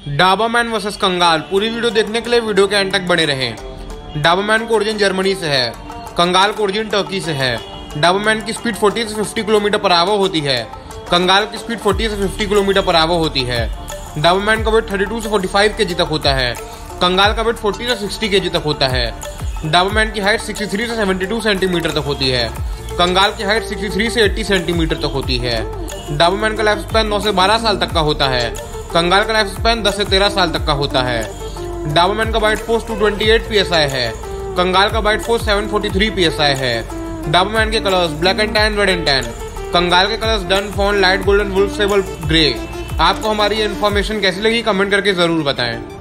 Doberman versus कंगाल। पूरी video देखने के लिए वीडियो के एंड तक बने रहें। डाबरमैन का ओरिजिन जर्मनी से है, कंगाल का ओरिजिन टर्की से है। डाबरमैन की स्पीड 40 से 50 किलोमीटर पर आवर होती है, कंगाल की स्पीड 40 से 50 किलोमीटर पर आवर होती है। डाबरमैन का वेट 32 से 45 केजी तक होता है, कंगाल का वेट 40 से 60 केजी तक होता है। डाबरमैन की हाइट 63 से 72 सेंटीमीटर तक होती है, कंगाल की हाइट 63 से 80 सेंटीमीटर तक होती है। डाबरमैन का लाइफ स्पैन 9 से 12 साल तक का होता है, कंगाल का लाइफ स्पैन 10 से 13 साल तक का होता है। डाबरमैन का बाइट फोर्स 228 psi है, कंगाल का बाइट फोर्स 743 psi है। डाबरमैन के colours black and tan, red and tan. Kangal के colours dun, fawn, light golden, wolf sable, grey. आपको हमारी ये इन्फॉर्मेशन कैसी लगी कमेंट करके जरूर बताएं।